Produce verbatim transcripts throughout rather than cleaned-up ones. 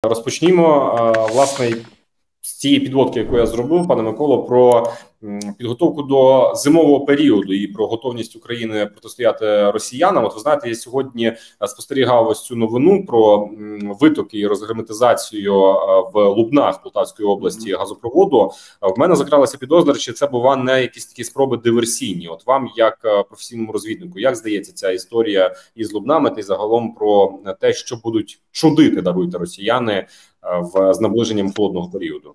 розпочнімо, власне, з цієї підводки, яку я зробив, пане Миколо, про підготовку до зимового періоду і про готовність України протистояти росіянам. От ви знаєте, я сьогодні спостерігав ось цю новину про витоки і розгерметизацію в Лубнах Полтавської області газопроводу. В мене закралася підозра, чи це, бува, не якісь такі спроби диверсійні. От вам, як професійному розвіднику, як здається ця історія із Лубнами та й загалом про те, що будуть чудити, даруйте, росіяни в з наближенням холодного періоду?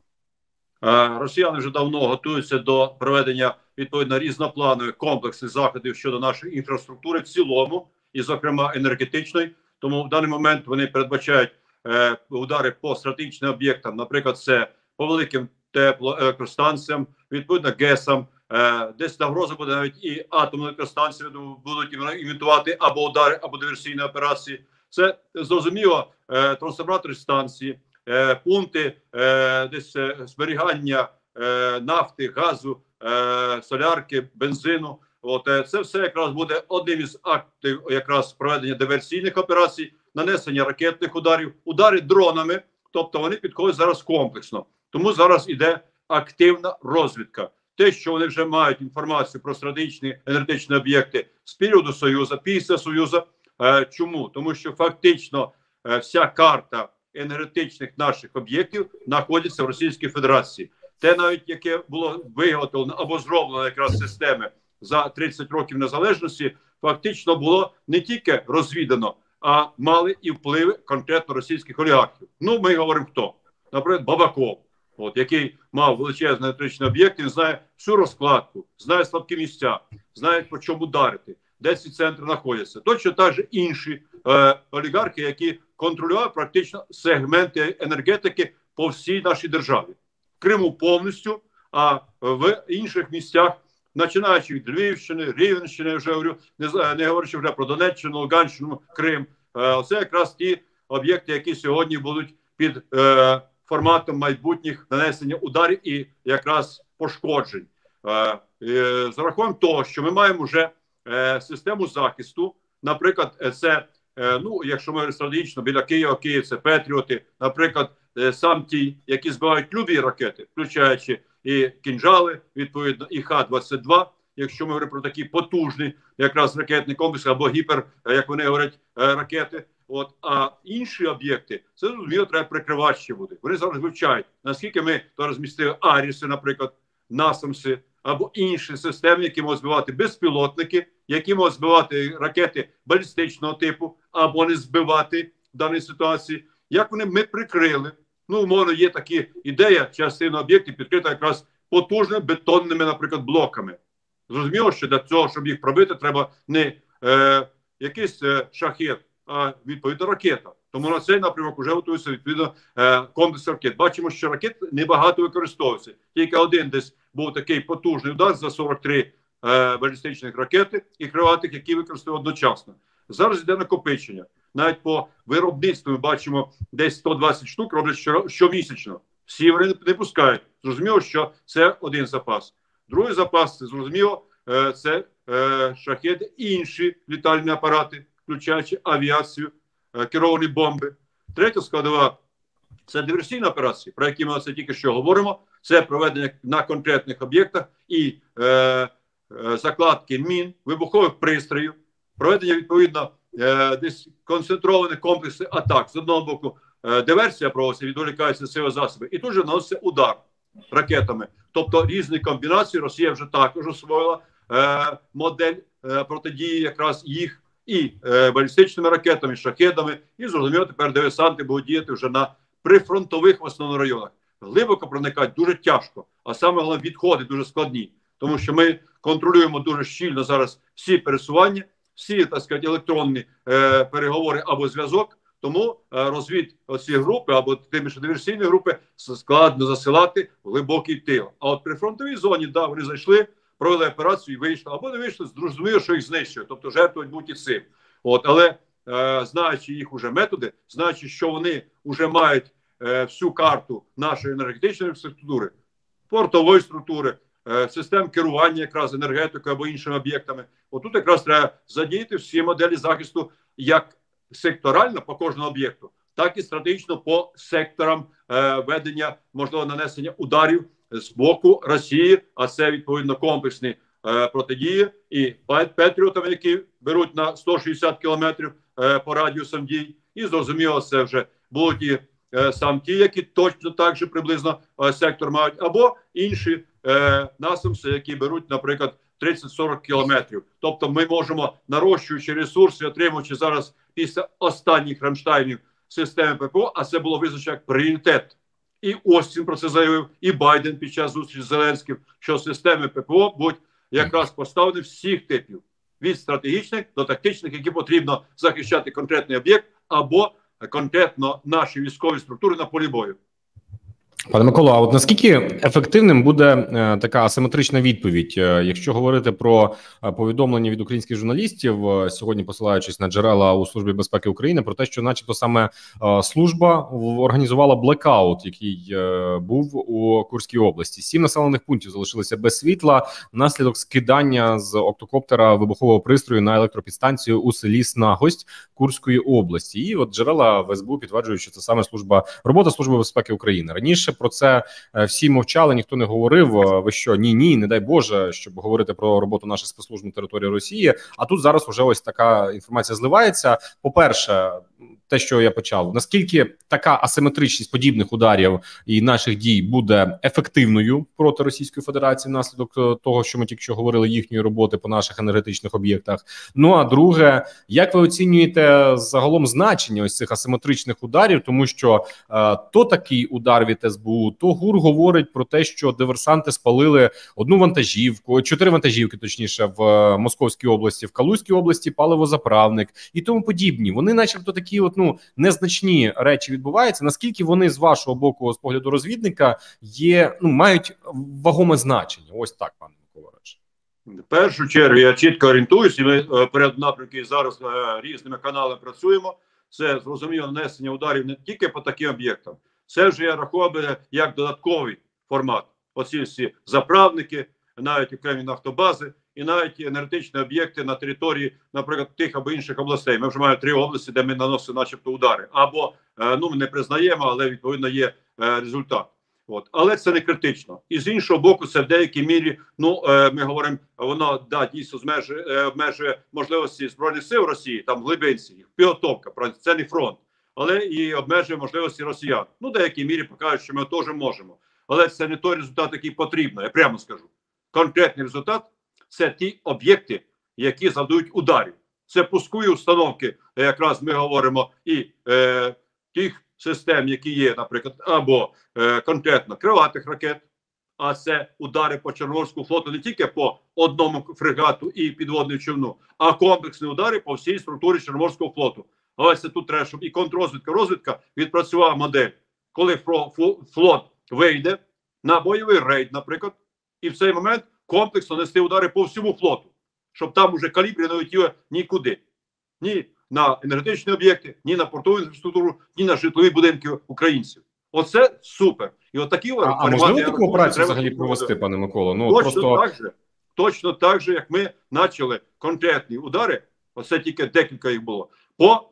Росіяни вже давно готуються до проведення відповідно різнопланових комплексних заходів щодо нашої інфраструктури в цілому, і зокрема енергетичної. Тому в даний момент вони передбачають е, удари по стратегічним об'єктам, наприклад, це по великим теплоелектростанціям, відповідно ГЕСам, е, десь загроза буде навіть і атомні електростанції будуть імітувати або удари, або диверсійні операції. Це зрозуміло, е, трансформаторні станції, Е, пункти е, десь е, зберігання е, нафти, газу, е, солярки, бензину. От е, це все якраз буде одним із актів якраз проведення диверсійних операцій, нанесення ракетних ударів, удари дронами. Тобто вони підходять зараз комплексно. Тому зараз іде активна розвідка. Те, що вони вже мають інформацію про стратегічні енергетичні об'єкти з періоду Союзу, після Союзу. Е, чому? Тому що фактично е, вся карта енергетичних наших об'єктів знаходяться в Російській Федерації. Те навіть, яке було виготовлено або зроблено якраз системи за тридцять років незалежності, фактично було не тільки розвідано, а мали і впливи конкретно російських олігархів. Ну, ми говоримо хто? Наприклад, Бабаков, от, який мав величезний енергетичний об'єкт, він знає всю розкладку, знає слабкі місця, знає, по чому ударити, де ці центри знаходяться. Точно так же інші е, олігархи, які контролював практично сегменти енергетики по всій нашій державі. В Криму повністю, а в інших місцях, починаючи від Львівщини, Рівненщини, вже говорю, не, не говорячи вже про Донеччину, Луганщину, Крим. Е, це якраз ті об'єкти, які сьогодні будуть під е, форматом майбутніх нанесення ударів і якраз пошкоджень. Е, е, за рахунком того, що ми маємо вже е, систему захисту, наприклад, це ну, якщо ми стратегічно біля Києва, Київ, це Петріоти, наприклад, сам ті, які збивають любі ракети, включаючи і кінжали, відповідно, і Х двадцять два, якщо ми говоримо про такі потужні якраз ракетні комплекси, або гіпер, як вони говорять, ракети. От, а інші об'єкти, це, зрозуміло, треба прикривати ще буде. Вони зараз вивчають, наскільки ми то розмістили Аріси, наприклад, Насамси, або інші системи, які можуть збивати безпілотники, які можуть збивати ракети балістичного типу, або не збивати в даній ситуації. Як вони ми прикрили? Ну, умовно, є такі ідея, частина об'єктів підкрита якраз потужними бетонними, наприклад, блоками. Зрозуміло, що для цього, щоб їх пробити, треба не е, якийсь е, шахет, а відповідно ракета. Тому на цей напрямок вже готується відповідно е, комплекс ракет. Бачимо, що ракет небагато використовується. Тільки один десь був такий потужний удар за сорок три е, балістичних ракети і крилатих, які використовують одночасно. Зараз йде накопичення. Навіть по виробництву ми бачимо десь сто двадцять штук роблять що, щомісячно. Всі вони не пускають. Зрозуміло, що це один запас. Другий запас, це зрозуміло, е, це е, шахеди і інші літальні апарати, включаючи авіацію, е, керовані бомби. Третя складова – це диверсійні операції, про які ми оце тільки що говоримо. Це проведення на конкретних об'єктах і е, е, закладки мін, вибухових пристроїв, проведення, відповідно, е, десь концентрованих комплексів атак. З одного боку, е, диверсія проводиться, відволікаються сили засоби, і тут же наноситься удар ракетами. Тобто різні комбінації. Росія вже також освоїла е, модель е, протидії якраз їх і е, балістичними ракетами, шахедами, і, зрозуміло, тепер диверсанти будуть діяти вже на прифронтових в основному районах. Глибоко проникати дуже тяжко, а саме головне відходи дуже складні, тому що ми контролюємо дуже щільно зараз всі пересування, всі, так сказати, електронні е, переговори або зв'язок, тому е, розвід оці групи або тими ж диверсійні групи складно засилати в глибокий тил. А от при фронтовій зоні, да, вони зайшли, провели операцію і вийшли, або не вийшли, зрозуміло, що їх знищують, тобто жертвують будь-і цим. От, але е, знаючи їх уже методи, знаючи, що вони вже мають е, всю карту нашої енергетичної структури, портової структури, е, систем керування якраз енергетикою або іншими об'єктами, отут якраз треба задіяти всі моделі захисту як секторально по кожному об'єкту, так і стратегічно по секторам е, ведення, можливо, нанесення ударів з боку Росії, а це відповідно комплексні е, протидії і Петріотам, які беруть на сто шістдесят кілометрів е, по радіусам дій, і зрозуміло, це вже будуть і е, сам ті, які точно так же приблизно е, сектор мають, або інші е, насамси, які беруть, наприклад, тридцять-сорок кілометрів. Тобто ми можемо, нарощуючи ресурси, отримуючи зараз після останніх Рамштайнів системи ППО, а це було визначено як пріоритет. І Остін про це заявив, і Байден під час зустрічі з Зеленським, що системи ППО будуть якраз поставлені всіх типів, від стратегічних до тактичних, які потрібно захищати конкретний об'єкт або конкретно наші військові структури на полі бою. Пане Миколо, а от наскільки ефективним буде е, така асиметрична відповідь, е, якщо говорити про е, повідомлення від українських журналістів, е, сьогодні посилаючись на джерела у Службі безпеки України, про те, що начебто саме е, служба організувала блекаут, який е, був у Курській області. Сім населених пунктів залишилися без світла внаслідок скидання з октокоптера вибухового пристрою на електропідстанцію у селі Снагость Курської області. І от джерела в ес бе у підтверджують, що це саме служба робота Служби безпеки України. Раніше про це всі мовчали, ніхто не говорив. Ви що, ні-ні, не дай Боже, щоб говорити про роботу наших спецслужб на території Росії. А тут зараз вже ось така інформація зливається. По-перше, те, що я почав, наскільки така асиметричність подібних ударів і наших дій буде ефективною проти Російської Федерації внаслідок того, що ми тільки що говорили, їхньої роботи по наших енергетичних об'єктах. Ну, а друге, як ви оцінюєте загалом значення ось цих асиметричних ударів, тому що е, то такий удар від ес бе у, то ГУР говорить про те, що диверсанти спалили одну вантажівку, чотири вантажівки, точніше, в Московській області, в Калузькій області паливозаправник і тому подібні. Вони начебто такі от, ну, незначні речі відбуваються. Наскільки вони з вашого боку, з погляду розвідника, є, ну, мають вагоме значення? Ось так, пане Миколаївич. В першу чергу я чітко орієнтуюсь, і ми е, перед напрямки зараз е, різними каналами працюємо. Це, зрозуміло, нанесення ударів не тільки по таким об'єктам. Це вже я рахував як додатковий формат. Оці всі заправники, навіть окремі нафтобази і навіть енергетичні об'єкти на території, наприклад, тих або інших областей. Ми вже маємо три області, де ми наносимо начебто удари. Або, е, ну, ми не признаємо, але відповідно є е, результат. От. Але це не критично. І з іншого боку, це в деякій мірі, ну, е, ми говоримо, воно, да, дійсно змежує, е, обмежує можливості Збройних сил Росії, там глибинці, їх підготовка, це не фронт, але і обмежує можливості росіян. Ну, в деякій мірі покажуть, що ми теж можемо. Але це не той результат, який потрібно, я прямо скажу. Конкретний результат – це ті об'єкти, які завдають ударів. Це пускові установки, якраз ми говоримо, і е, тих систем, які є, наприклад, або е, конкретно крилатих ракет, а це удари по Чорноморському флоту не тільки по одному фрегату і підводному човну, а комплексні удари по всій структурі Чорноморського флоту. Але це тут треба, щоб і контррозвідка, розвідка відпрацювала модель, коли флот вийде на бойовий рейд, наприклад, і в цей момент комплексно нести удари по всьому флоту, щоб там уже калібри не летіли нікуди. Ні на енергетичні об'єкти, ні на портову інфраструктуру, ні на житлові будинки українців. Оце супер. І от такі а, а можливо таку операцію взагалі провести, пане Миколо? Ну, точно, просто... так же, точно так же, як ми почали конкретні удари, оце тільки декілька їх було, по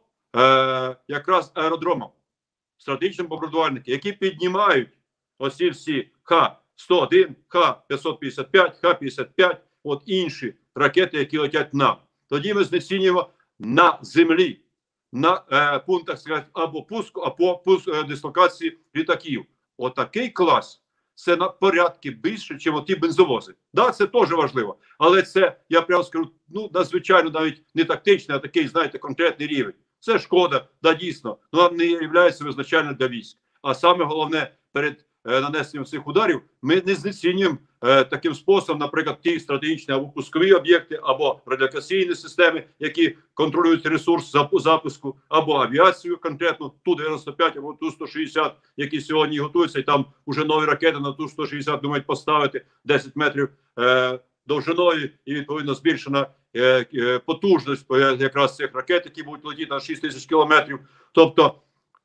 е, якраз аеродромам, стратегічним бомбардувальникам, які піднімають оці всі Х сто один, Х п'ятсот п'ятдесят п'ять, Х п'ятдесят п'ять, от інші ракети, які летять нам. Тоді ми знецінюємо на землі, на е, пунктах або пуску, або пуск, е, дислокації літаків. Отакий клас, це на порядки більше, ніж оті бензовози. Да, це теж важливо, але це, я прямо скажу, ну, надзвичайно навіть не тактичний, а такий, знаєте, конкретний рівень. Це шкода, да, дійсно, але не є визначальним для військ. А саме головне, перед е, нанесенням цих ударів, ми не знецінюємо е, таким способом, наприклад, ті стратегічні або пускові об'єкти, або радіолокаційні системи, які контролюють ресурс запуску, або авіацію конкретно, Ту дев'яносто п'ять або Ту сто шістдесят, які сьогодні готуються, і там вже нові ракети на Ту сто шістдесят думають поставити десять метрів е, довжиною, і відповідно збільшена е, е, потужність е, якраз цих ракет, які будуть летіти на шість тисяч кілометрів. Тобто,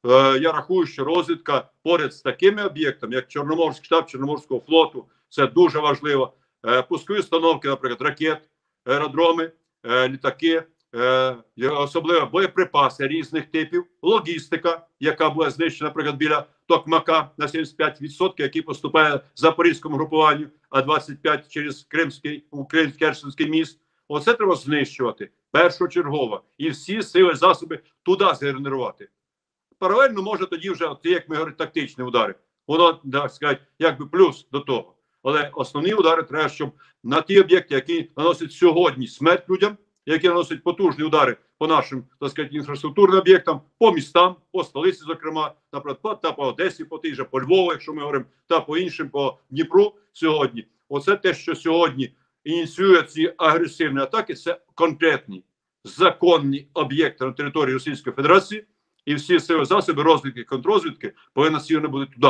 я рахую, що розвідка поряд з такими об'єктами, як Чорноморський штаб Чорноморського флоту, це дуже важливо. Пускові установки, наприклад, ракет, аеродроми, літаки, е, особливо боєприпаси різних типів, логістика, яка була знищена, наприклад, біля Токмака на сімдесят п'ять відсотків, який поступає Запорізькому групуванню, а двадцять п'ять відсотків через Кримський, Керченський міст. Оце треба знищувати першочергово. І всі сили, засоби туди згенерувати. Паралельно може тоді вже, от, як ми говоримо, тактичні удари. Воно, так сказати, якби плюс до того. Але основні удари треба, щоб на ті об'єкти, які наносять сьогодні смерть людям, які наносять потужні удари по нашим, так сказати, інфраструктурним об'єктам, по містам, по столиці, зокрема, наприклад, та по Одесі, по тій же, по Львову, якщо ми говоримо, та по іншим, по Дніпру сьогодні. Оце те, що сьогодні ініціює ці агресивні атаки, це конкретні, законні об'єкти на території Російської Федерації, і всі сили засоби розвідки і контррозвідки повинні сильно бути туди.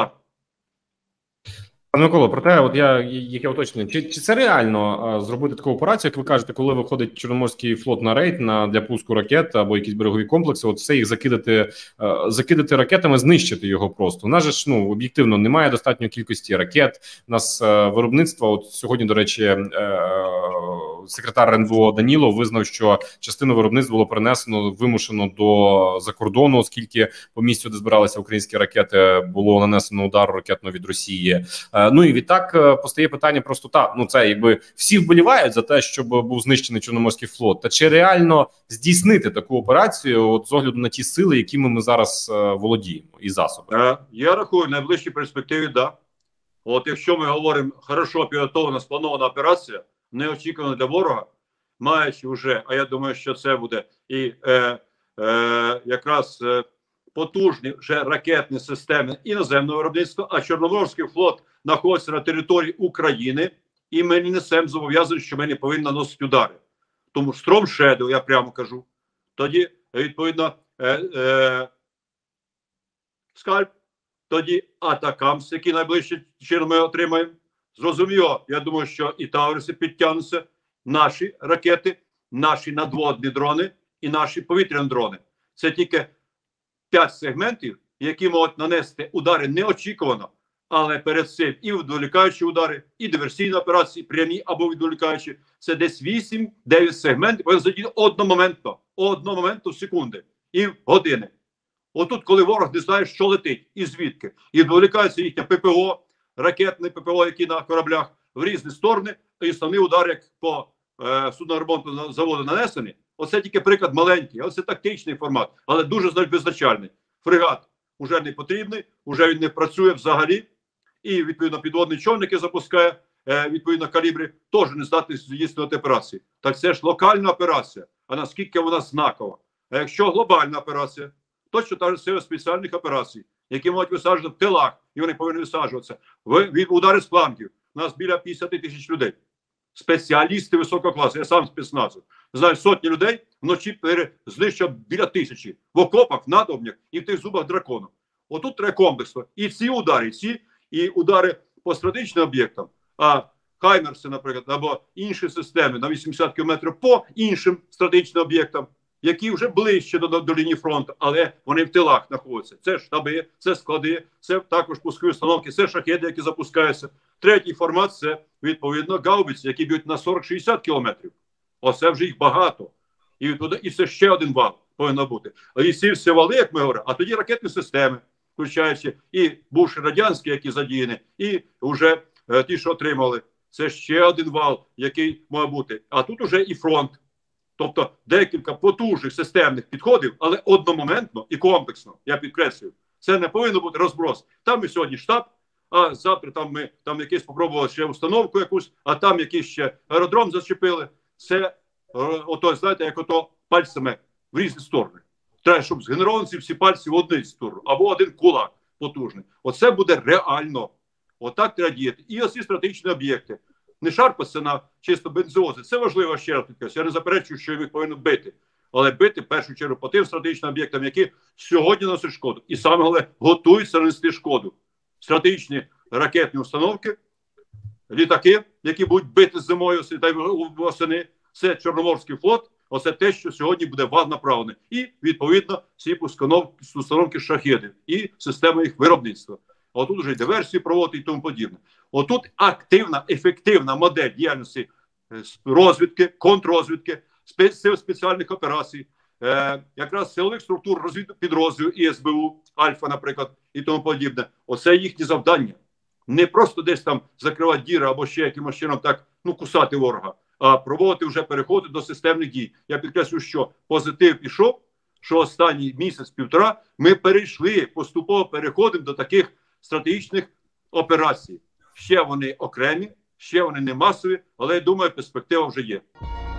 Пане Миколо, проте, от я яке уточнення, чи, чи це реально а, зробити таку операцію, як ви кажете, коли виходить Чорноморський флот на рейд на для пуску ракет або якісь берегові комплекси, от все їх закидати, а, закидати ракетами, знищити його просто. У нас же ж, ну, об'єктивно немає достатньої кількості ракет. У нас а, виробництво, от сьогодні, до речі, а, секретар РНБО Данілов визнав, що частину виробництва було перенесено, вимушено до закордону, оскільки по місцю, де збиралися українські ракети, було нанесено удар ракетно від Росії. Ну і відтак постає питання просто та, ну це якби всі вболівають за те, щоб був знищений Чорноморський флот. Та чи реально здійснити таку операцію от з огляду на ті сили, якими ми зараз володіємо, і засоби? Я рахую, в найближчій перспективі, да. От якщо ми говоримо, хорошо підготовлена, спланована операція, неочікувана для ворога, маючи вже, а я думаю, що це буде і е, е, якраз е, потужні вже ракетні системи іноземного виробництва, а Чорноморський флот знаходиться на території України, і ми не несемо зобов'язання, що ми не повинні наносити удари. Тому Storm Shadow, я прямо кажу, тоді, відповідно, е, е, Скальп, тоді Атакамс, які найближче чином ми отримаємо. Зрозуміло, я думаю, що і Тавриси підтягнуться, наші ракети, наші надводні дрони і наші повітряні дрони. Це тільки п'ять сегментів, які можуть нанести удари неочікувано, але перед цим і відволікаючі удари, і диверсійні операції, прямі або відволікаючі. Це десь вісім-дев'ять сегментів, повинні задіяти одномоментно, одномоментно в секунди і в години. Отут, коли ворог не знає, що летить і звідки, і відволікається їхнє ППО, ракетне ППО, які на кораблях в різні сторони, і основний удар, як по е, судноремонтному заводу нанесені, оце тільки приклад маленький, оце тактичний формат, але дуже визначальний. Фрегат вже не потрібний, вже він не працює взагалі, і, відповідно, підводний човник, який запускає, е, відповідно, калібри, теж не здатний здійснювати операції. Так це ж локальна операція, а наскільки вона знакова. А якщо глобальна операція, то що та ж сила спеціальних операцій, які можуть висаджувати в тилах, і вони повинні висаджуватися. Від удари з флангів. У нас біля п'ятдесят тисяч людей. Спеціалісти високого класу. Я сам спецназу. Знаю, сотні людей вночі знищив біля тисячі. В окопах, в надобнях і в тих зубах дракону. Отут треба комплексно. І ці удари, і ці, і удари по стратегічним об'єктам. А Хаймерси, наприклад, або інші системи на вісімдесят кілометрів по іншим стратегічним об'єктам, які вже ближче до, до, до лінії фронту, але вони в тилах знаходяться. Це штаби, це склади, це також пускові установки, це шахеди, які запускаються. Третій формат – це, відповідно, гаубиці, які б'ють на сорок-шістдесят кілометрів. Оце вже їх багато. І, і це ще один вал повинно бути. І ці всі вали, як ми говоримо, а тоді ракетні системи, включаючи і бувші радянські, які задіяні, і вже е, ті, що отримали. Це ще один вал, який має бути. А тут уже і фронт. Тобто декілька потужних системних підходів, але одномоментно і комплексно, я підкреслюю. Це не повинно бути розброс. Там ми сьогодні штаб, а завтра там ми там якийсь спробували ще установку якусь, а там якийсь ще аеродром зачепили. Це, ото, знаєте, як ото пальцями в різні сторони. Треба, щоб згенеровані ці всі пальці в одну сторону, або один кулак потужний. Оце буде реально. Отак треба діяти. І ось ці стратегічні об'єкти. Не шарпатися на чисто бензовози. Це важливо, ще раз підкреслюю. Я не заперечую, що їх повинно бити. Але бити, в першу чергу, по тим стратегічним об'єктам, які сьогодні носять шкоду. І саме головне, готуються нанести шкоду. Стратегічні ракетні установки, літаки, які будуть бити зимою та восени. Це Чорноморський флот. Оце те, що сьогодні буде вам направлене. І, відповідно, ці установки шахедів і системи їх виробництва. Отут вже й диверсії проводити і тому подібне. Отут активна, ефективна модель діяльності розвідки, контррозвідки, сил спеціальних операцій, е, якраз силових структур розвідпідрозділів і ес бе у, Альфа, наприклад, і тому подібне. Оце їхні завдання. Не просто десь там закривати діри або ще якимось чином так, ну, кусати ворога, а пробувати вже переходити до системних дій. Я підкреслю, що позитив пішов, що останній місяць-півтора ми перейшли, поступово переходимо до таких стратегічних операцій. Ще вони окремі, ще вони не масові, але я думаю, перспектива вже є.